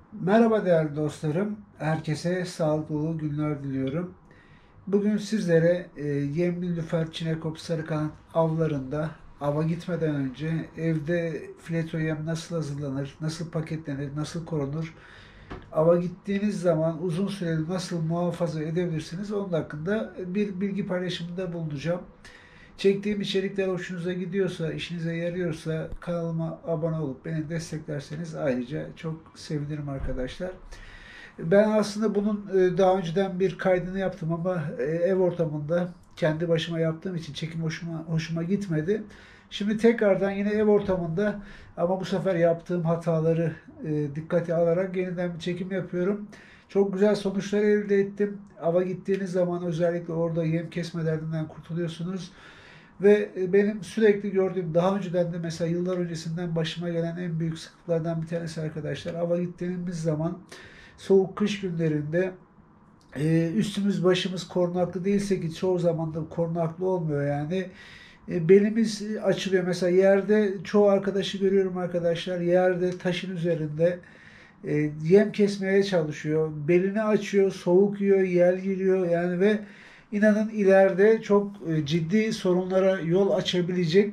Merhaba değerli dostlarım. Herkese sağlıklı günler diliyorum. Bugün sizlere yemli lüfer, çinekop, sarıkanat avlarında ava gitmeden önce evde fileto yem nasıl hazırlanır, nasıl paketlenir, nasıl korunur, ava gittiğiniz zaman uzun süreli nasıl muhafaza edebilirsiniz onun hakkında bir bilgi paylaşımında bulunacağım. Çektiğim içerikler hoşunuza gidiyorsa, işinize yarıyorsa kanalıma abone olup beni desteklerseniz ayrıca çok sevinirim arkadaşlar. Ben aslında bunun daha önceden bir kaydını yaptım ama ev ortamında kendi başıma yaptığım için çekim hoşuma gitmedi. Şimdi tekrardan yine ev ortamında ama bu sefer yaptığım hataları dikkate alarak yeniden bir çekim yapıyorum. Çok güzel sonuçlar elde ettim. Ava gittiğiniz zaman özellikle orada yem kesme derdinden kurtuluyorsunuz. Ve benim sürekli gördüğüm, daha önceden de mesela yıllar öncesinden başıma gelen en büyük sıkıntılardan bir tanesi arkadaşlar. Ava gittiğimiz zaman soğuk kış günlerinde üstümüz başımız korunaklı değilse ki çoğu zaman da korunaklı olmuyor yani. Belimiz açılıyor. Mesela yerde çoğu arkadaşı görüyorum arkadaşlar. Yerde taşın üzerinde yem kesmeye çalışıyor. Belini açıyor, soğuk yiyor, yel giriyor yani ve inanın ileride çok ciddi sorunlara yol açabilecek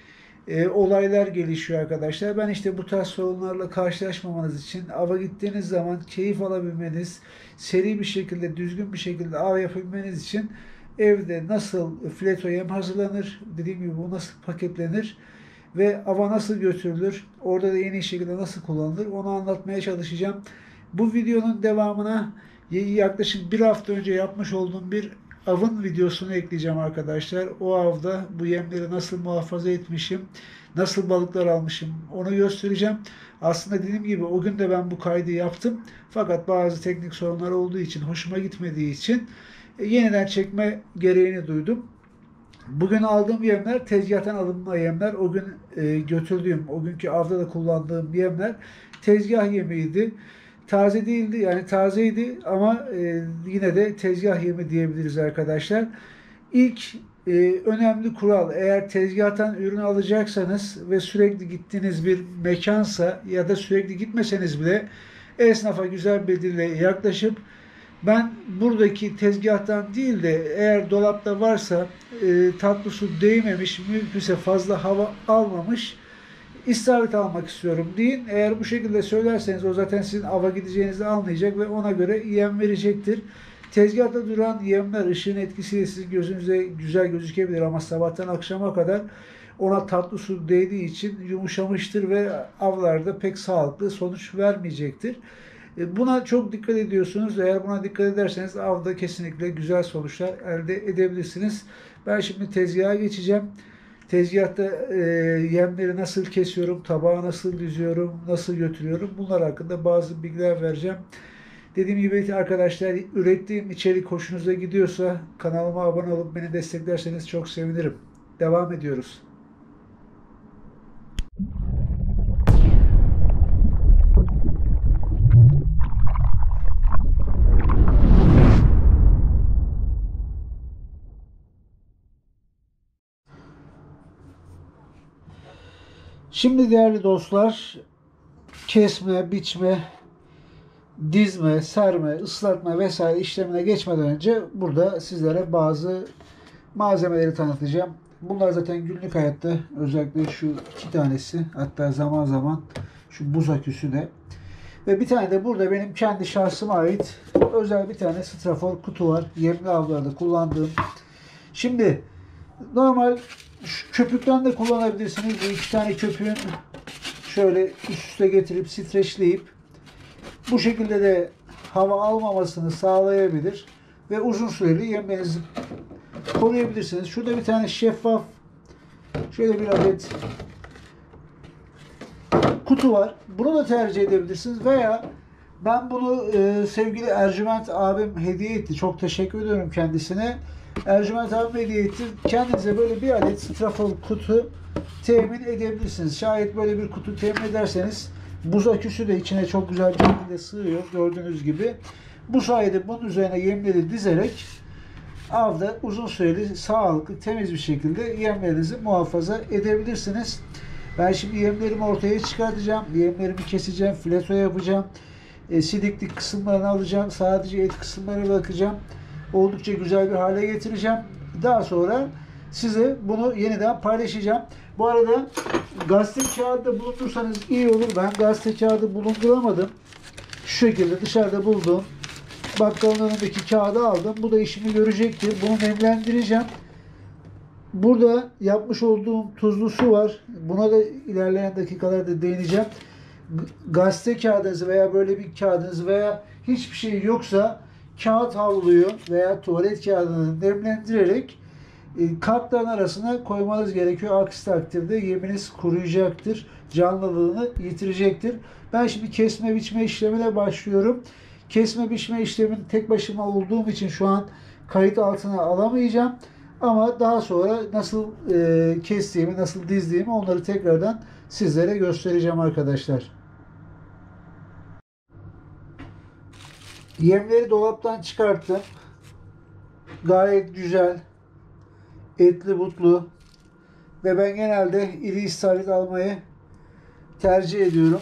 olaylar gelişiyor arkadaşlar. Ben işte bu tarz sorunlarla karşılaşmamanız için ava gittiğiniz zaman keyif alabilmeniz, seri bir şekilde, düzgün bir şekilde av yapabilmeniz için evde nasıl fileto yem hazırlanır, dediğim gibi bu nasıl paketlenir ve ava nasıl götürülür, orada da en iyi şekilde nasıl kullanılır onu anlatmaya çalışacağım. Bu videonun devamına yaklaşık bir hafta önce yapmış olduğum bir avın videosunu ekleyeceğim arkadaşlar. O avda bu yemleri nasıl muhafaza etmişim, nasıl balıklar almışım onu göstereceğim. Aslında dediğim gibi o gün de ben bu kaydı yaptım. Fakat bazı teknik sorunlar olduğu için, hoşuma gitmediği için yeniden çekme gereğini duydum. Bugün aldığım yemler tezgahtan alınma yemler. O gün götürdüğüm, o günkü avda da kullandığım yemler tezgah yemiydi. Taze değildi yani tazeydi ama yine de tezgah yemi diyebiliriz arkadaşlar. İlk önemli kural eğer tezgahtan ürün alacaksanız ve sürekli gittiğiniz bir mekansa ya da sürekli gitmeseniz bile esnafa güzel bir dille yaklaşıp ben buradaki tezgahtan değil de eğer dolapta varsa tatlı su değmemiş, mümkünse fazla hava almamış istavrit almak istiyorum deyin. Eğer bu şekilde söylerseniz o zaten sizin ava gideceğinizi anlayacak ve ona göre yem verecektir. Tezgahta duran yemler ışığın etkisiyle sizin gözünüze güzel gözükebilir ama sabahtan akşama kadar ona tatlı su değdiği için yumuşamıştır ve avlarda pek sağlıklı sonuç vermeyecektir. Buna çok dikkat ediyorsunuz. Eğer buna dikkat ederseniz avda kesinlikle güzel sonuçlar elde edebilirsiniz. Ben şimdi tezgaha geçeceğim. Tezgahta yemleri nasıl kesiyorum, tabağa nasıl diziyorum, nasıl götürüyorum bunlar hakkında bazı bilgiler vereceğim. Dediğim gibi arkadaşlar ürettiğim içerik hoşunuza gidiyorsa kanalıma abone olup beni desteklerseniz çok sevinirim. Devam ediyoruz. Şimdi değerli dostlar kesme, biçme, dizme, serme, ıslatma vesaire işlemine geçmeden önce burada sizlere bazı malzemeleri tanıtacağım. Bunlar zaten günlük hayatta özellikle şu iki tanesi hatta zaman zaman şu buz aküsü de ve bir tane de burada benim kendi şahsıma ait özel bir tane strafor kutu var. Yemli avlarda kullandığım. Şimdi normal köpükten de kullanabilirsiniz. Bu iki tane köpüğün şöyle üst üste getirip streçleyip bu şekilde de hava almamasını sağlayabilir ve uzun süreli yemlerinizi koruyabilirsiniz. Şurada bir tane şeffaf şöyle bir adet kutu var. Bunu da tercih edebilirsiniz veya ben bunu sevgili Ercüment abim hediye etti. Çok teşekkür ediyorum kendisine. Ercüment abim hediye etti. Kendinize böyle bir adet strafor kutu temin edebilirsiniz. Şayet böyle bir kutu temin ederseniz buz aküsü de içine çok güzel bir şekilde sığıyor. Gördüğünüz gibi. Bu sayede bunun üzerine yemleri dizerek avda uzun süreli, sağlıklı, temiz bir şekilde yemlerinizi muhafaza edebilirsiniz. Ben şimdi yemlerimi ortaya çıkartacağım. Yemlerimi keseceğim, fileto yapacağım. Sidiklik kısımlarını alacağım. Sadece et kısımlarına bakacağım. Oldukça güzel bir hale getireceğim. Daha sonra size bunu yeniden paylaşacağım. Bu arada gazete kağıdı da bulundursanız iyi olur. Ben gazete kağıdı bulunduramadım. Şu şekilde dışarıda buldum. Bakkalın önündeki kağıdı aldım. Bu da işimi görecektir. Bunu nemlendireceğim. Burada yapmış olduğum tuzlu su var. Buna da ilerleyen dakikalarda değineceğim. Gazete kağıdınız veya böyle bir kağıdınız veya hiçbir şey yoksa kağıt havluyu veya tuvalet kağıdını nemlendirerek kartların arasına koymanız gerekiyor. Aksi takdirde yeminiz kuruyacaktır. Canlılığını yitirecektir. Ben şimdi kesme biçme işlemine başlıyorum. Kesme biçme işlemini tek başıma olduğum için şu an kayıt altına alamayacağım. Ama daha sonra nasıl kestiğimi, nasıl dizdiğimi onları tekrardan sizlere göstereceğim arkadaşlar. Yemleri dolaptan çıkarttım. Gayet güzel, etli butlu ve ben genelde iri istavrit almayı tercih ediyorum.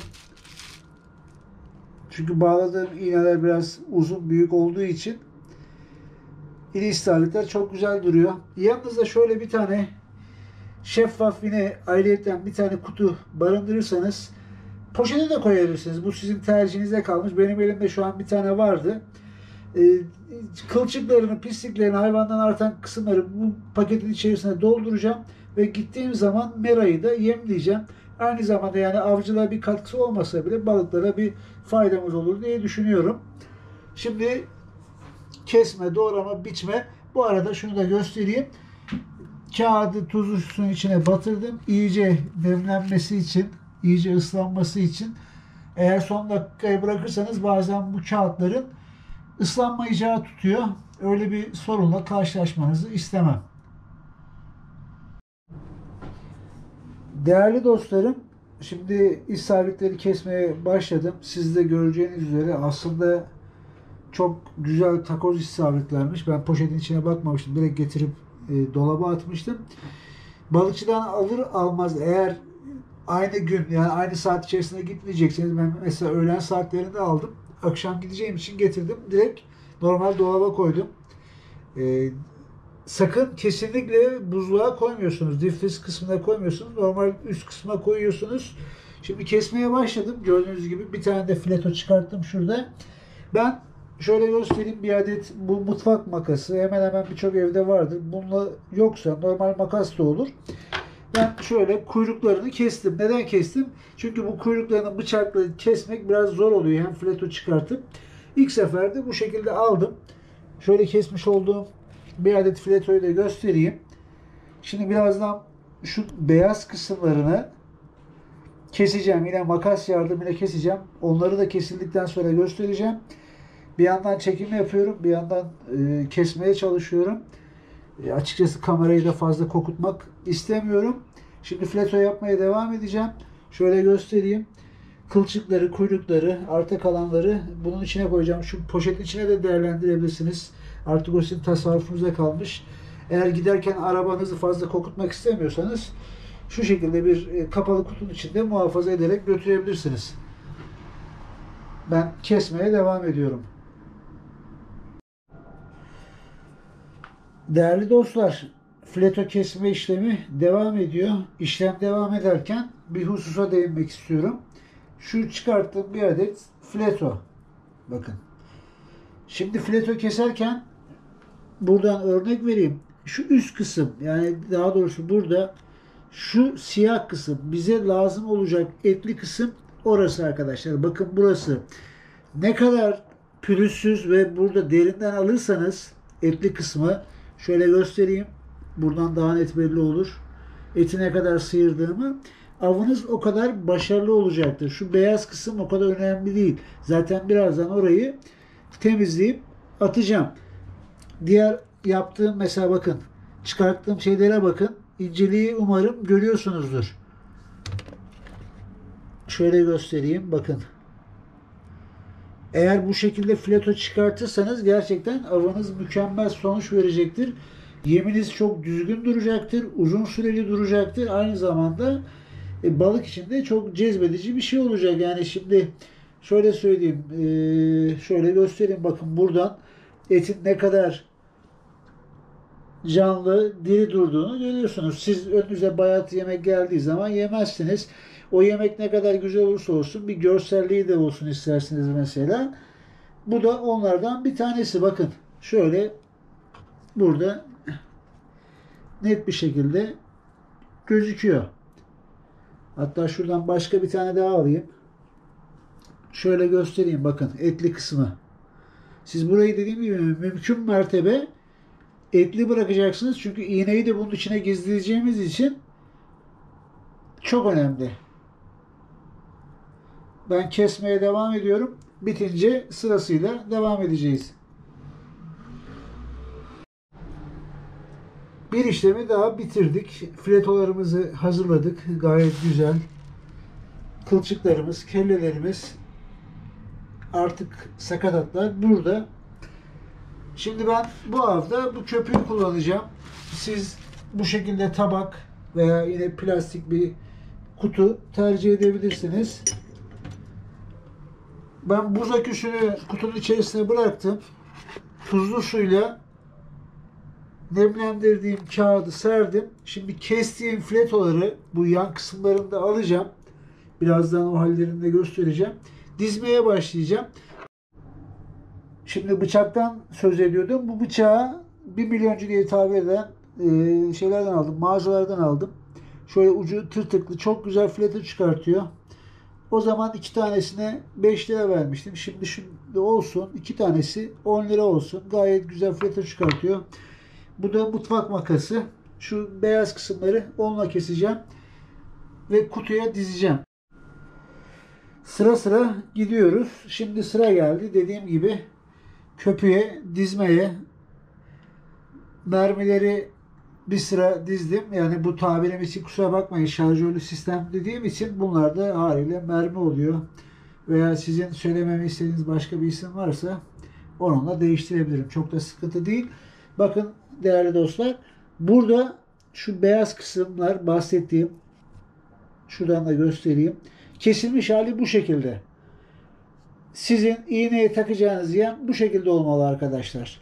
Çünkü bağladığım iğneler biraz uzun, büyük olduğu için iri istavritler çok güzel duruyor. Yanınızda şöyle bir tane şeffaf yine ayrıyeten bir tane kutu barındırırsanız poşete de koyabilirsiniz. Bu sizin tercihinize kalmış. Benim elimde şu an bir tane vardı. Kılçıklarını, pisliklerini, hayvandan artan kısımları bu paketin içerisine dolduracağım ve gittiğim zaman merayı da yemleyeceğim. Aynı zamanda yani avcılığa bir katkısı olmasa bile balıklara bir faydamız olur diye düşünüyorum. Şimdi kesme, doğrama, biçme. Bu arada şunu da göstereyim. Kağıdı tuzlu suyun içine batırdım. İyice demlenmesi için, iyice ıslanması için. Eğer son dakikaya bırakırsanız bazen bu kağıtların ıslanmayacağı tutuyor. Öyle bir sorunla karşılaşmanızı istemem. Değerli dostlarım, şimdi istavritleri kesmeye başladım. Siz de göreceğiniz üzere aslında çok güzel takoz istavritlermiş. Ben poşetin içine bakmamıştım. Direkt getirip dolaba atmıştım. Balıkçıdan alır almaz eğer aynı gün yani aynı saat içerisinde gitmeyecekseniz ben mesela öğlen saatlerinde aldım. Akşam gideceğim için getirdim. Direkt normal dolaba koydum. Sakın kesinlikle buzluğa koymuyorsunuz. Difriz kısmına koymuyorsunuz. Normal üst kısmına koyuyorsunuz. Şimdi kesmeye başladım. Gördüğünüz gibi bir tane de fileto çıkarttım şurada. Ben şöyle göstereyim, bir adet bu mutfak makası hemen hemen birçok evde vardır. Bununla yoksa normal makas da olur. Ben şöyle kuyruklarını kestim. Neden kestim? Çünkü bu kuyruklarını bıçakla kesmek biraz zor oluyor. Hem fileto çıkartıp. İlk seferde bu şekilde aldım. Şöyle kesmiş olduğum bir adet filetoyu da göstereyim. Şimdi birazdan şu beyaz kısımlarını keseceğim. Yine makas yardımıyla keseceğim. Onları da kesildikten sonra göstereceğim. Bir yandan çekim yapıyorum. Bir yandan kesmeye çalışıyorum. Açıkçası kamerayı da fazla kokutmak istemiyorum. Şimdi fileto yapmaya devam edeceğim. Şöyle göstereyim. Kılçıkları, kuyrukları, arta kalanları bunun içine koyacağım. Şu poşetin içine de değerlendirebilirsiniz. Artık o sizin tasarrufunuza kalmış. Eğer giderken arabanızı fazla kokutmak istemiyorsanız şu şekilde bir kapalı kutunun içinde muhafaza ederek götürebilirsiniz. Ben kesmeye devam ediyorum. Değerli dostlar, fileto kesme işlemi devam ediyor. İşlem devam ederken bir hususa değinmek istiyorum. Şu çıkarttığım bir adet fileto. Bakın. Şimdi fileto keserken buradan örnek vereyim. Şu üst kısım yani daha doğrusu burada şu siyah kısım bize lazım olacak etli kısım orası arkadaşlar. Bakın burası. Ne kadar pürüzsüz ve burada derinden alırsanız etli kısmı şöyle göstereyim. Buradan daha net belli olur. Eti ne kadar sıyırdığımı. Avınız o kadar başarılı olacaktır. Şu beyaz kısım o kadar önemli değil. Zaten birazdan orayı temizleyip atacağım. Diğer yaptığım mesela bakın. Çıkarttığım şeylere bakın. İnceliği umarım görüyorsunuzdur. Şöyle göstereyim. Bakın. Eğer bu şekilde fileto çıkartırsanız gerçekten avınız mükemmel sonuç verecektir. Yeminiz çok düzgün duracaktır. Uzun süreli duracaktır. Aynı zamanda balık için de çok cezbedici bir şey olacak. Yani şimdi şöyle söyleyeyim, şöyle göstereyim. Bakın buradan etin ne kadar canlı, diri durduğunu görüyorsunuz. Siz önünüze bayat yemek geldiği zaman yemezsiniz. O yemek ne kadar güzel olursa olsun bir görselliği de olsun isterseniz mesela. Bu da onlardan bir tanesi. Bakın şöyle burada net bir şekilde gözüküyor. Hatta şuradan başka bir tane daha alayım. Şöyle göstereyim. Bakın etli kısmı. Siz burayı dediğim gibi mümkün mertebe etli bırakacaksınız. Çünkü iğneyi de bunun içine gizleyeceğimiz için çok önemli. Ben kesmeye devam ediyorum. Bitince sırasıyla devam edeceğiz. Bir işlemi daha bitirdik. Filetolarımızı hazırladık. Gayet güzel. Kılçıklarımız, kellelerimiz, artık sakatatlar burada. Şimdi ben bu avda bu köpüğü kullanacağım. Siz bu şekilde tabak veya yine plastik bir kutu tercih edebilirsiniz. Ben buz aküsünü kutunun içerisine bıraktım. Tuzlu suyla nemlendirdiğim kağıdı serdim. Şimdi kestiğim filetoları bu yan kısımlarında alacağım. Birazdan o hallerini de göstereceğim. Dizmeye başlayacağım. Şimdi bıçaktan söz ediyordum. Bu bıçağı 1 milyoncu diye tabir eden şeylerden aldım. Mağazalardan aldım. Şöyle ucu tırtıklı çok güzel fileto çıkartıyor. O zaman 2 tanesine 5 lira vermiştim. Şimdi olsun 2 tanesi 10 lira olsun. Gayet güzel fileto çıkartıyor. Bu da mutfak makası. Şu beyaz kısımları onunla keseceğim. Ve kutuya dizeceğim. Sıra sıra gidiyoruz. Şimdi sıra geldi. Dediğim gibi köpüğe dizmeye. Mermileri bir sıra dizdim. Yani bu tabirim için kusura bakmayın, şarjörlü sistem dediğim için bunlar da haliyle mermi oluyor. Veya sizin söylememi istediğiniz başka bir isim varsa onunla değiştirebilirim. Çok da sıkıntı değil. Bakın değerli dostlar, burada şu beyaz kısımlar bahsettiğim, şuradan da göstereyim. Kesilmiş hali bu şekilde. Sizin iğneye takacağınız yem bu şekilde olmalı arkadaşlar.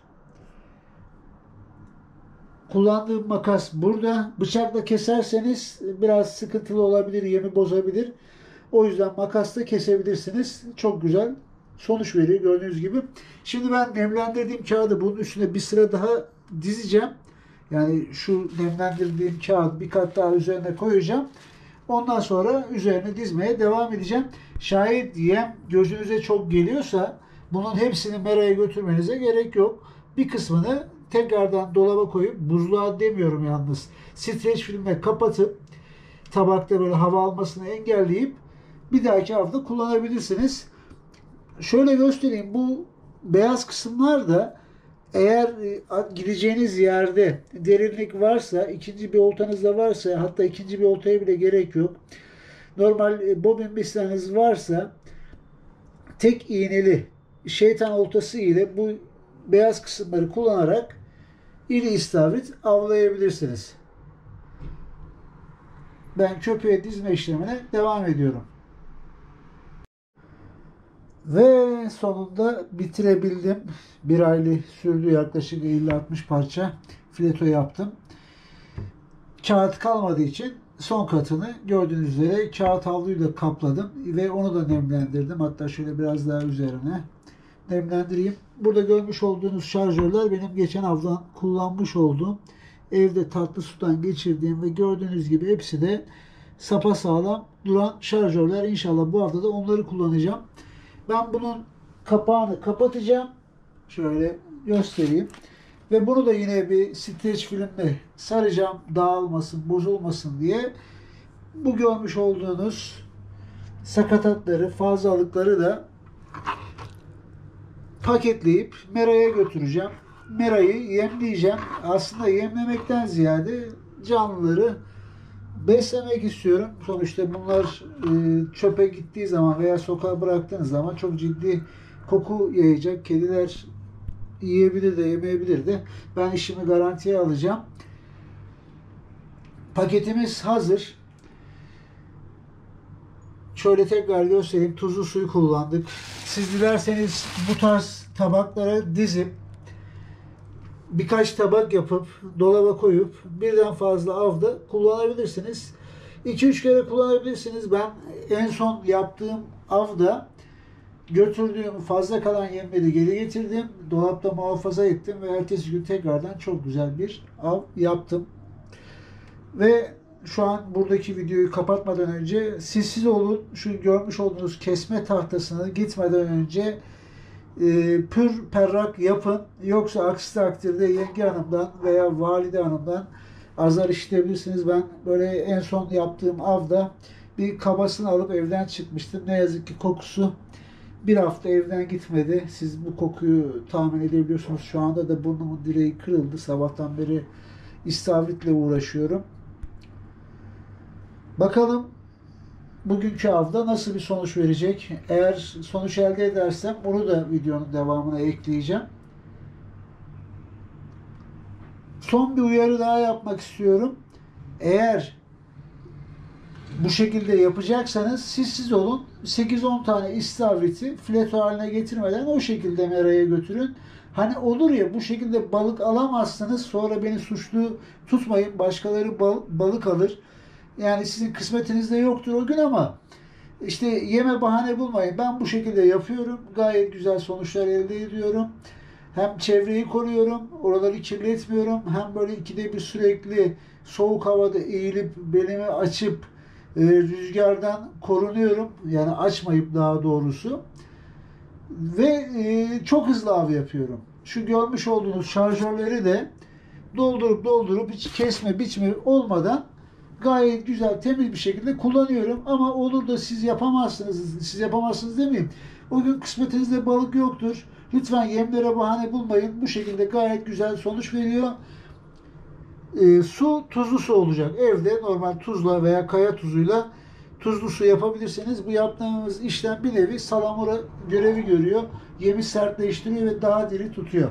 Kullandığım makas burada. Bıçakla keserseniz biraz sıkıntılı olabilir, yemi bozabilir. O yüzden makasla kesebilirsiniz. Çok güzel sonuç veriyor gördüğünüz gibi. Şimdi ben nemlendirdiğim kağıdı bunun üstüne bir sıra daha dizeceğim. Yani şu nemlendirdiğim kağıdı bir kat daha üzerine koyacağım. Ondan sonra üzerine dizmeye devam edeceğim. Şayet yem gözünüze çok geliyorsa bunun hepsini meraya götürmenize gerek yok. Bir kısmını tekrardan dolaba koyup, buzluğa demiyorum yalnız, streç filmle kapatıp tabakta böyle hava almasını engelleyip bir dahaki hafta kullanabilirsiniz. Şöyle göstereyim. Bu beyaz kısımlar da eğer gideceğiniz yerde derinlik varsa, ikinci bir oltanız da varsa, hatta ikinci bir oltaya bile gerek yok. Normal bobin misleriniz varsa tek iğneli şeytan oltası ile bu beyaz kısımları kullanarak iri istavrit avlayabilirsiniz. Ben köpüğe dizme işlemine devam ediyorum. Ve sonunda bitirebildim. Bir aylık sürdü, yaklaşık 50-60 parça fileto yaptım. Kağıt kalmadığı için son katını gördüğünüz üzere kağıt havluyla kapladım ve onu da nemlendirdim. Hatta şöyle biraz daha üzerine nemlendireyim. Burada görmüş olduğunuz şarjörler benim geçen hafta kullanmış olduğum, evde tatlı sudan geçirdiğim ve gördüğünüz gibi hepsi de sapasağlam duran şarjörler. İnşallah bu hafta da onları kullanacağım. Ben bunun kapağını kapatacağım. Şöyle göstereyim. Ve bunu da yine bir streç filmle saracağım. Dağılmasın, bozulmasın diye. Bu görmüş olduğunuz sakatatları, fazlalıkları da paketleyip meraya götüreceğim. Merayı yemleyeceğim. Aslında yemlemekten ziyade canlıları beslemek istiyorum. Sonuçta bunlar çöpe gittiği zaman veya sokağa bıraktığınız zaman çok ciddi koku yayacak. Kediler yiyebilir de yemeyebilir de. Ben işimi garantiye alacağım. Paketimiz hazır. Şöyle tekrar göstereyim. Tuzlu suyu kullandık. Siz dilerseniz bu tarz tabaklara dizip birkaç tabak yapıp dolaba koyup birden fazla avda kullanabilirsiniz. 2-3 kere kullanabilirsiniz. Ben en son yaptığım avda götürdüğüm fazla kalan yemleri geri getirdim. Dolapta muhafaza ettim ve ertesi gün tekrardan çok güzel bir av yaptım. Ve şu an buradaki videoyu kapatmadan önce siz olun. Şu görmüş olduğunuz kesme tahtasını gitmeden önce pür perrak yapın. Yoksa aksi takdirde yenge hanımdan veya valide hanımdan azar işitebilirsiniz. Ben böyle en son yaptığım avda bir kabasını alıp evden çıkmıştım. Ne yazık ki kokusu bir hafta evden gitmedi. Siz bu kokuyu tahmin edebiliyorsunuz. Şu anda da burnumun direği kırıldı. Sabahtan beri istavritle uğraşıyorum. Bakalım bugünkü avda nasıl bir sonuç verecek? Eğer sonuç elde edersem onu da videonun devamına ekleyeceğim. Son bir uyarı daha yapmak istiyorum. Eğer bu şekilde yapacaksanız siz olun. 8-10 tane istavriti fileto haline getirmeden o şekilde meraya götürün. Hani olur ya bu şekilde balık alamazsınız, sonra beni suçlu tutmayın. Başkaları balık alır. Yani sizin kısmetinizde yoktur o gün ama işte yeme bahane bulmayın. Ben bu şekilde yapıyorum. Gayet güzel sonuçlar elde ediyorum. Hem çevreyi koruyorum, oraları kirletmiyorum. Hem böyle ikide bir sürekli soğuk havada eğilip belimi açıp rüzgardan korunuyorum. Yani açmayıp daha doğrusu. Ve çok hızlı av yapıyorum. Şu görmüş olduğunuz şarjörleri de doldurup hiç kesme biçme olmadan gayet güzel, temiz bir şekilde kullanıyorum. Ama olur da siz yapamazsınız demeyeyim. O gün kısmetinizde balık yoktur. Lütfen yemlere bahane bulmayın. Bu şekilde gayet güzel sonuç veriyor. Su tuzlu su olacak. Evde normal tuzla veya kaya tuzuyla tuzlu su yapabilirsiniz. Bu yaptığımız işlem bir nevi salamura görevi görüyor. Yemi sertleştiriyor ve daha diri tutuyor.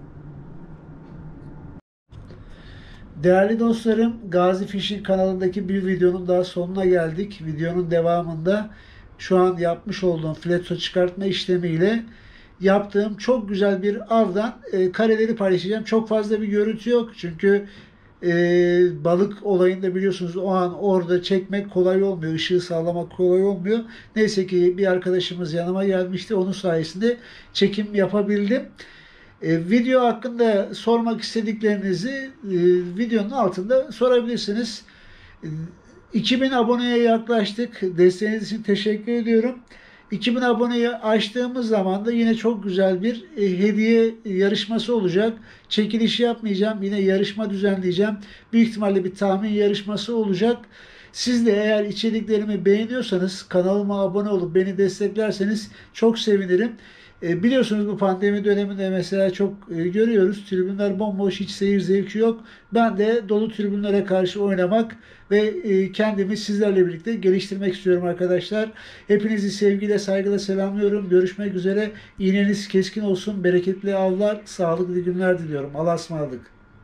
Değerli dostlarım, Gazi Fishing kanalındaki bir videonun daha sonuna geldik. Videonun devamında şu an yapmış olduğum fileto çıkartma işlemiyle yaptığım çok güzel bir avdan kareleri paylaşacağım. Çok fazla bir görüntü yok çünkü balık olayında biliyorsunuz o an orada çekmek kolay olmuyor. Işığı sağlamak kolay olmuyor. Neyse ki bir arkadaşımız yanıma gelmişti. Onun sayesinde çekim yapabildim. Video hakkında sormak istediklerinizi videonun altında sorabilirsiniz. 2000 aboneye yaklaştık. Desteğiniz için teşekkür ediyorum. 2000 aboneyi aştığımız zaman da yine çok güzel bir hediye yarışması olacak. Çekiliş yapmayacağım. Yine yarışma düzenleyeceğim. Büyük ihtimalle bir tahmin yarışması olacak. Siz de eğer içeriklerimi beğeniyorsanız kanalıma abone olup beni desteklerseniz çok sevinirim. Biliyorsunuz bu pandemi döneminde mesela çok görüyoruz. Tribünler bomboş, hiç seyir zevki yok. Ben de dolu tribünlere karşı oynamak ve kendimi sizlerle birlikte geliştirmek istiyorum arkadaşlar. Hepinizi sevgiyle, saygıyla selamlıyorum. Görüşmek üzere. İğneniz keskin olsun. Bereketli avlar, sağlıklı günler diliyorum. Allah'a ısmarladık.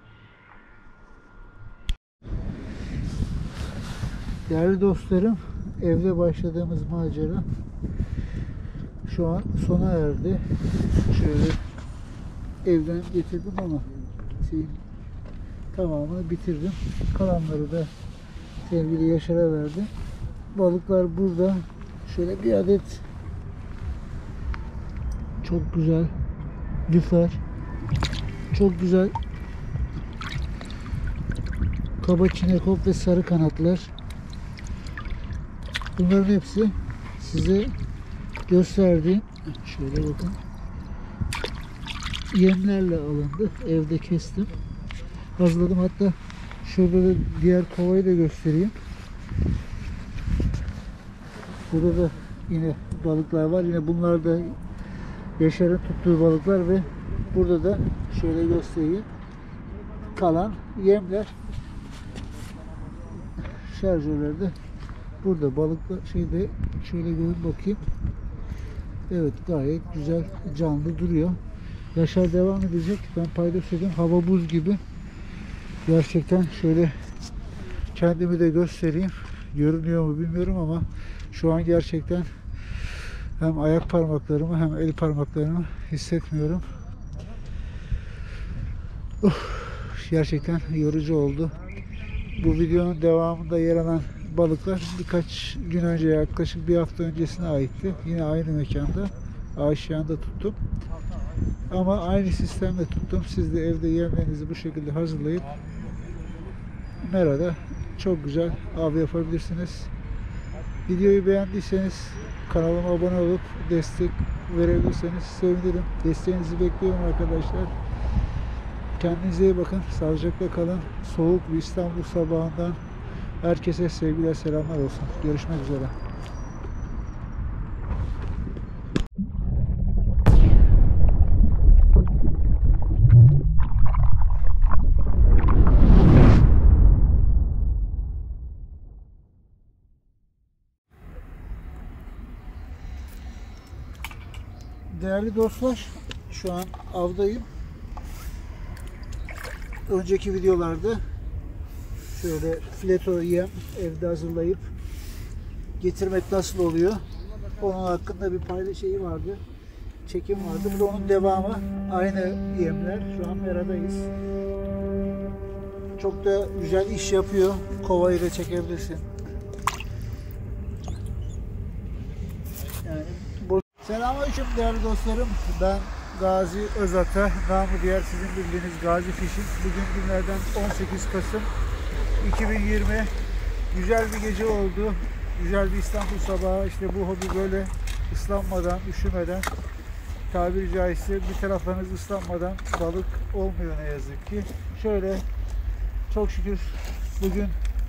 Değerli dostlarım, evde başladığımız macera şu an sona erdi. Şöyle evden getirdim ama tamamını bitirdim. Kalanları da sevgili Yaşar'a verdim. Balıklar burada. Şöyle bir adet çok güzel lüfer, çok güzel kaba çinekop ve sarı kanatlar. Bunların hepsi size gösterdiğim, şöyle bakın, yemlerle alındı. Evde kestim, hazırladım. Hatta şurada da diğer kovayı da göstereyim. Burada da yine balıklar var. Yine bunlar da Yaşar'ın tuttuğu balıklar ve burada da şöyle göstereyim, kalan yemler, şarjörlerde burada balıklar şeyde, şöyle görün bakayım. Evet, gayet güzel canlı duruyor. Yaşar devam edecek. Ben paydos edeyim. Hava buz gibi. Gerçekten şöyle kendimi de göstereyim. Görünüyor mu bilmiyorum ama Şu an gerçekten hem ayak parmaklarımı hem el parmaklarımı hissetmiyorum. Gerçekten yorucu oldu. Bu videonun devamında yer alan balıklar birkaç gün önce, yaklaşık bir hafta öncesine aitti. Yine aynı mekanda, Aşiyan'da tuttum. Ama aynı sistemle tuttum. Siz de evde yemlerinizi bu şekilde hazırlayıp merada çok güzel av yapabilirsiniz. Videoyu beğendiyseniz kanalıma abone olup destek verebilirseniz sevinirim. Desteğinizi bekliyorum arkadaşlar. Kendinize iyi bakın. Sağlıcakla kalın. Soğuk bir İstanbul sabahından herkese sevgiler, selamlar olsun. Görüşmek üzere. Değerli dostlar, şu an avdayım. Önceki videolarda şöyle fileto yem evde hazırlayıp getirmek nasıl oluyor, onun hakkında bir paylaşım vardı, çekim vardı. Bu da onun devamı. Aynı yemler. Şu an meradayız. Çok da güzel iş yapıyor. Kovayı da çekebilirsin. Yani selamünaleyküm değerli dostlarım. Ben Gazi Özata, namı diğer sizin bildiğiniz Gazi Fishing. Bugün günlerden 18 Kasım 2020. Güzel bir gece oldu. Güzel bir İstanbul sabahı. İşte bu hobi böyle ıslanmadan, üşümeden, tabiri caizse bir taraflarınız ıslanmadan balık olmuyor ne yazık ki. Şöyle çok şükür bugün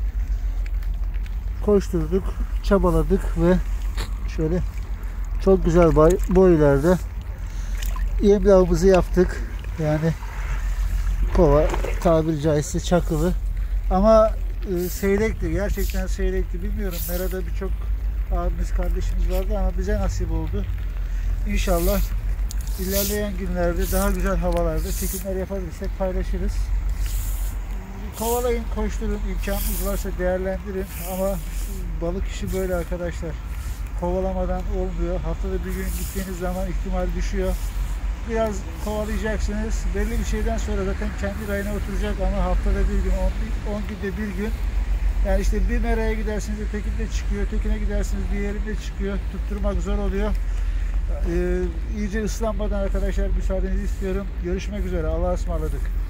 koşturduk, çabaladık ve şöyle çok güzel boylarda yem avımızı yaptık. Yani kova, tabiri caizse çakılı. Ama seyrekti. Gerçekten seyrekti. Bilmiyorum. Merada birçok abimiz, kardeşimiz vardı ama bize nasip oldu. İnşallah ilerleyen günlerde daha güzel havalarda çekimler yapabilirsek paylaşırız. Kovalayın, koşturun. İmkanınız varsa değerlendirin. Ama balık işi böyle arkadaşlar. Kovalamadan olmuyor. Haftada bir gün gittiğiniz zaman ihtimal düşüyor. Biraz kovalayacaksınız. Belli bir şeyden sonra zaten kendi rayına oturacak ama haftada bir gün, 10 günde bir gün. Yani işte bir meraya gidersiniz, ötekinde çıkıyor, ötekine gidersiniz, bir yerinde çıkıyor. Tutturmak zor oluyor. İyice ıslanmadan arkadaşlar müsaadenizi istiyorum. Görüşmek üzere. Allah'a ısmarladık.